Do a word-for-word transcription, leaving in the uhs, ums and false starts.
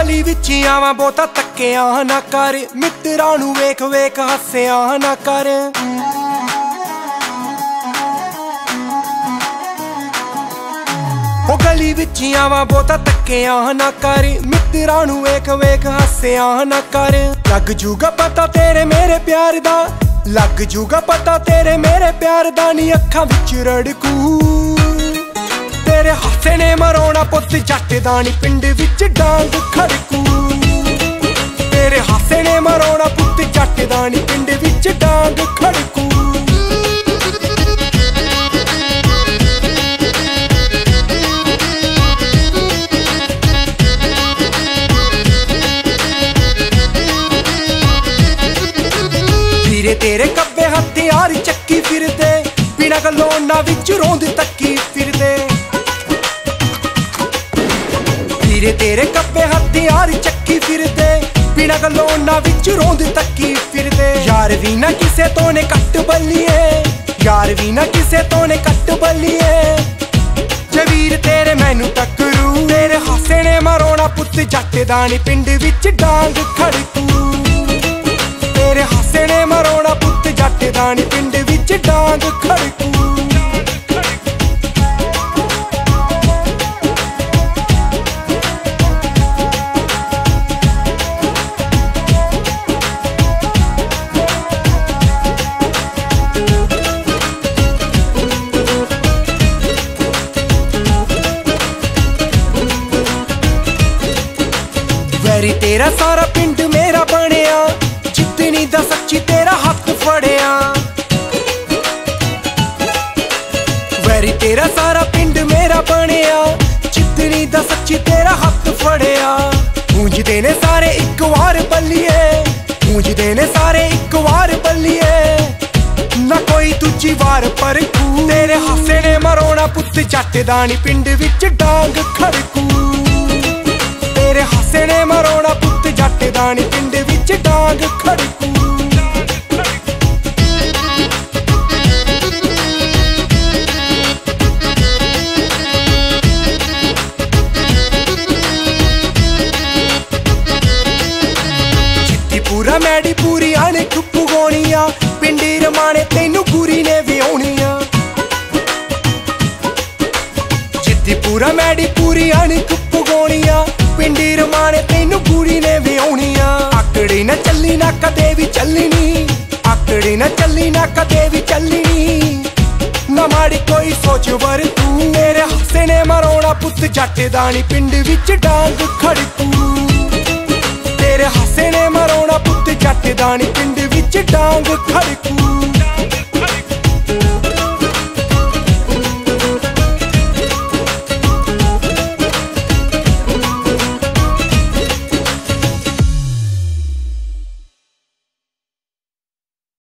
गली विच आवां बहुता तक्किया ना कर, मित्रां नूं वेख वेख हस्सिया ना कर। ओ गली विच आवां बहुता तक्किया ना कर, मित्रां नूं वेख वेख हस्सिया ना कर। लग जूगा पता तेरे मेरे प्यार दा, लग जूगा पता तेरे मेरे प्यार दा, नी अखां विच रड़कू तेरे हासे ने मरोना पुत्त जट दा, नी पिंड विच डांग खड़कू। तेरे हासे ने मरोना पुत्त जट दा, नी पिंड विच डांग खड़कू। वीरे तेरे कब्बे हथियार चक्की फिरदे, बिना गल्लों ना विच रोंद तक्की फिरदे। वीरे तेरे कब्बे हथियार चक्की फिरदे, बिना गल्लों ना विच रोंद तक्की फिरदे। यार भी ना किसे तो ने कट बल्लिए, यार भी ना किसे तो ने कट बल्लिए। जवीर तेरे मैनू टकरू, तेरे हासे ने मरोना पुत्त जट दा, नी पिंड विच डांग खड़कू। तेरे हासे ने मरोना पुत्त जट दा, नी पिंड विच डांग खड़कू। वैरी तेरा सारा पिंड मेरा बनिया, जितनी दा सच्ची तेरा हक फड़िया। वैरी तेरा सारा पिंड मेरा बनिया, जितनी दा सच्ची तेरा हक फड़िया। गूंजदे ने सारे इक वार बल्लिए, गूंजदे ने सारे इक वार बल्लिए। ना कोई दूजी वार परखू, तेरे हासे ने मरोना पुत्त जट दा, नी पिंड विच डांग खड़कू। तेरे हासे ने मरोना पुत्त जट दा, नी पिंड विच डांग खड़कू। पूरा मैडी पूरी आने खुप्पू गोनिया, पिंडी रमाने तेनू पूरी ने व्याउनिया। जिद्दी पूरा मैडी पूरी आने खुप्पू गोनिया, पिंडी रमाने तेनू पूरी ने व्याउनिया। आकड़ी ना चली ना कदे भी चलनी, आकड़ी ना चली ना कदे भी चलनी। ना माड़ी कोई सोच वर तू, मेरे हासे ने मरोना पुत्त जट दा, नी पिंड विच डांग खड़कू। तेरे हासे ने मरोना पुत्त जट दा, नी पिंड विच डांग खड़कू।